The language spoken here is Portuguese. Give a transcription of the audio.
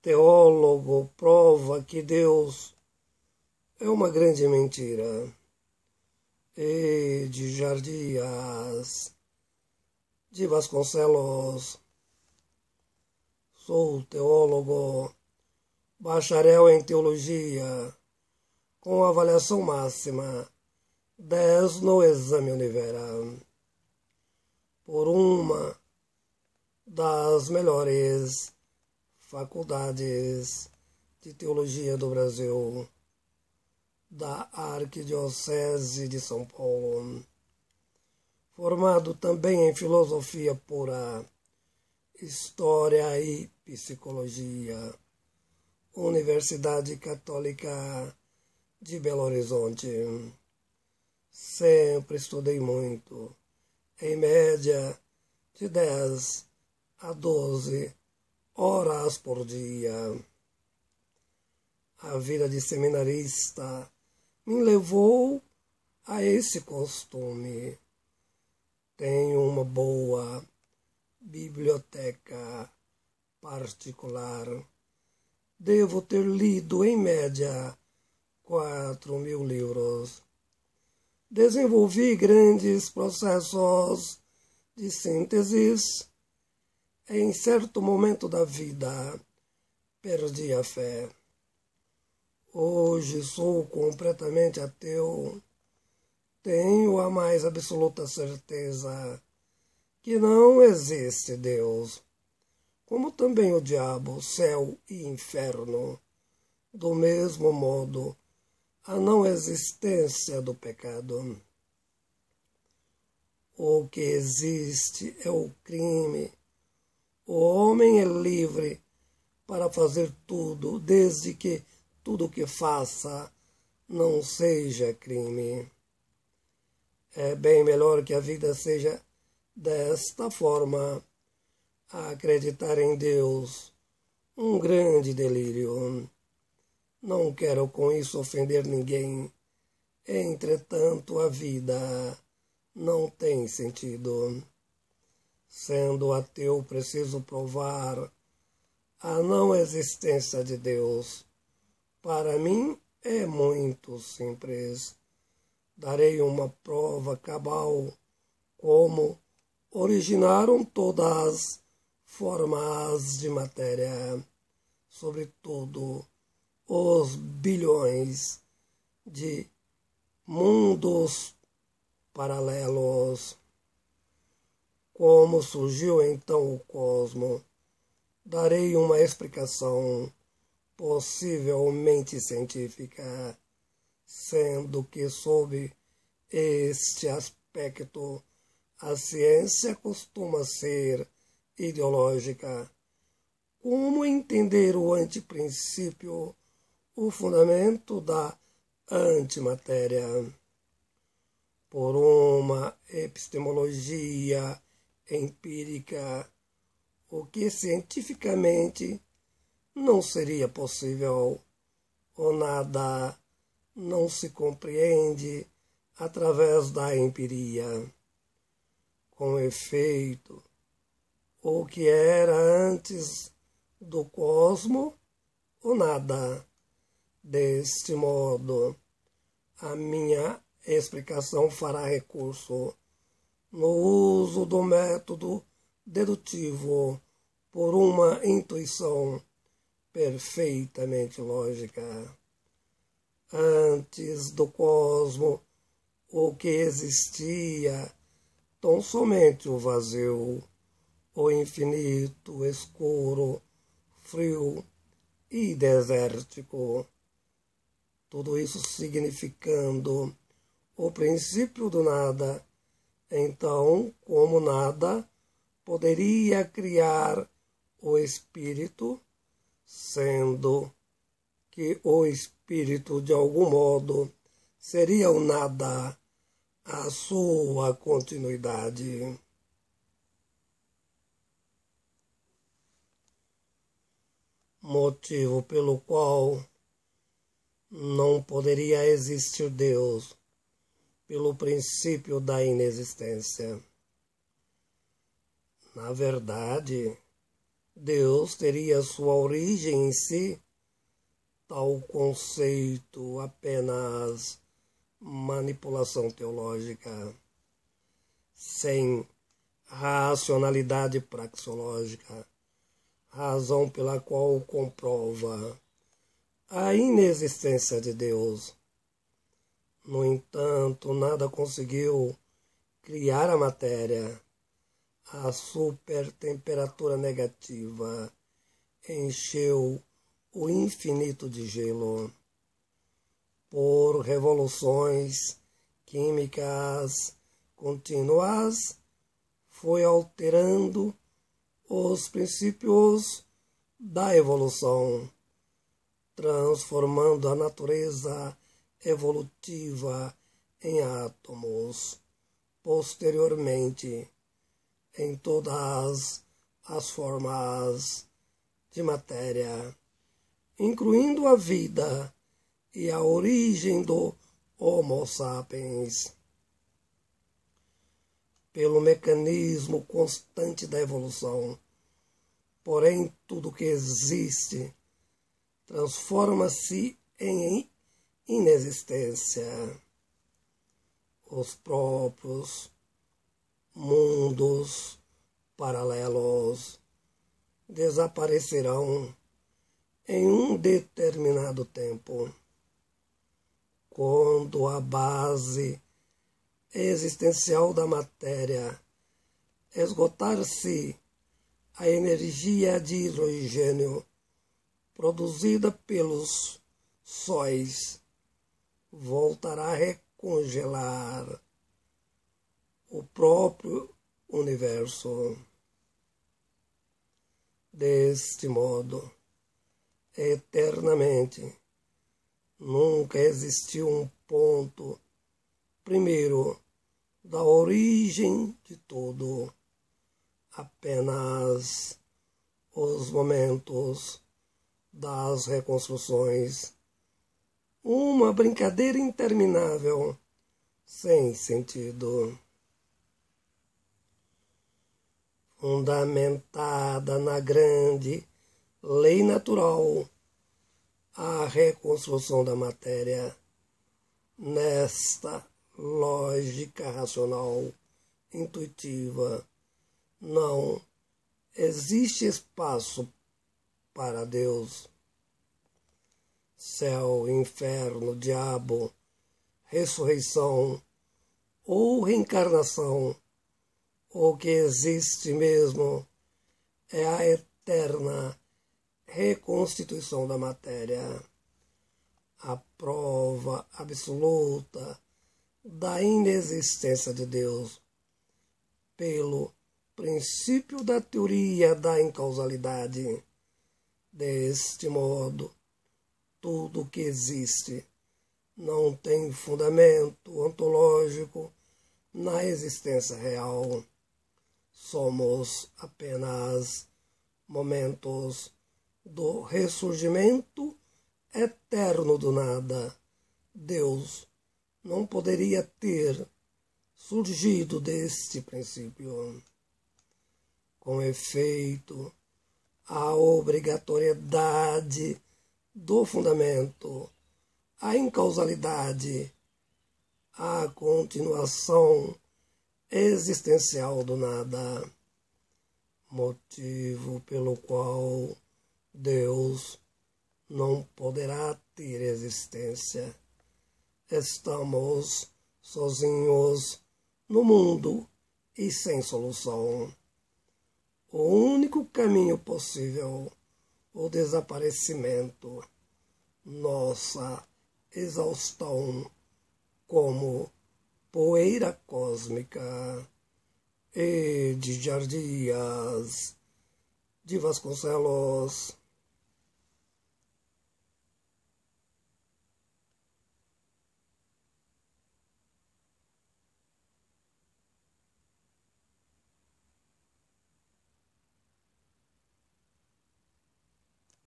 teólogo prova que Deus é uma grande mentira. E de Jardias de Vasconcelos. Sou teólogo, bacharel em teologia, com avaliação máxima 10 no exame Univera, por uma das melhores faculdades de teologia do Brasil, da Arquidiocese de São Paulo, formado também em filosofia pura, história e psicologia, Universidade Católica de Belo Horizonte. Sempre estudei muito, em média de 10 a 12 horas por dia. A vida de seminarista me levou a esse costume. Tenho uma boa biblioteca particular. Devo ter lido, em média, 4.000 livros. Desenvolvi grandes processos de sínteses. Em certo momento da vida, perdi a fé. Hoje sou completamente ateu. Tenho a mais absoluta certeza que não existe Deus, como também o diabo, céu e inferno. Do mesmo modo, a não existência do pecado. O que existe é o crime. O homem é livre para fazer tudo, desde que tudo o que faça não seja crime. É bem melhor que a vida seja desta forma. Acreditar em Deus, um grande delírio. Não quero com isso ofender ninguém. Entretanto, a vida não tem sentido. Sendo ateu, preciso provar a não existência de Deus. Para mim é muito simples. Darei uma prova cabal como originaram todas as formas de matéria, sobretudo os bilhões de mundos paralelos. Como surgiu então o cosmos? Darei uma explicação possivelmente científica, sendo que sob este aspecto a ciência costuma ser ideológica. Como entender o anteprincípio, o fundamento da antimatéria? Por uma epistemologia empírica, o que cientificamente não seria possível, ou nada não se compreende através da empiria. Com efeito, o que era antes do cosmos, o nada. Deste modo, a minha explicação fará recurso no uso do método dedutivo por uma intuição perfeitamente lógica. Antes do cosmos, o que existia, tão somente o vazio, o infinito, escuro, frio e desértico. Tudo isso significando o princípio do nada. Então, como nada poderia criar o espírito, sendo que o espírito de algum modo seria o nada, a sua continuidade. Motivo pelo qual não poderia existir Deus, pelo princípio da inexistência. Na verdade, Deus teria sua origem em si, tal conceito apenas manipulação teológica, sem racionalidade praxeológica, razão pela qual comprova a inexistência de Deus. No entanto, nada conseguiu criar a matéria. A supertemperatura negativa encheu o infinito de gelo. Por revoluções químicas contínuas, foi alterando os princípios da evolução, transformando a natureza evolutiva em átomos, posteriormente em todas as formas de matéria, incluindo a vida e a origem do Homo sapiens. Pelo mecanismo constante da evolução, porém tudo que existe transforma-se em inexistência. Os próprios mundos paralelos desaparecerão em um determinado tempo, quando a base existencial da matéria esgotar-se, a energia de hidrogênio produzida pelos sóis voltará a recongelar o próprio universo. Deste modo, eternamente, nunca existiu um ponto primeiro da origem de tudo, apenas os momentos das reconstruções, uma brincadeira interminável, sem sentido. Fundamentada na grande lei natural, a reconstrução da matéria, nesta lógica racional, intuitiva, não existe espaço para Deus. Céu, inferno, diabo, ressurreição ou reencarnação, o que existe mesmo é a eterna reconstituição da matéria, a prova absoluta da inexistência de Deus, pelo princípio da teoria da incausalidade. Deste modo, tudo que existe não tem fundamento ontológico na existência real. Somos apenas momentos do ressurgimento eterno do nada. Deus não poderia ter surgido deste princípio. Com efeito, a obrigatoriedade do fundamento, a incausalidade, a continuação existencial do nada, motivo pelo qual Deus não poderá ter existência. Estamos sozinhos no mundo e sem solução. O único caminho possível, o desaparecimento, nossa exaustão como poeira cósmica. E de Jardias de Vasconcelos.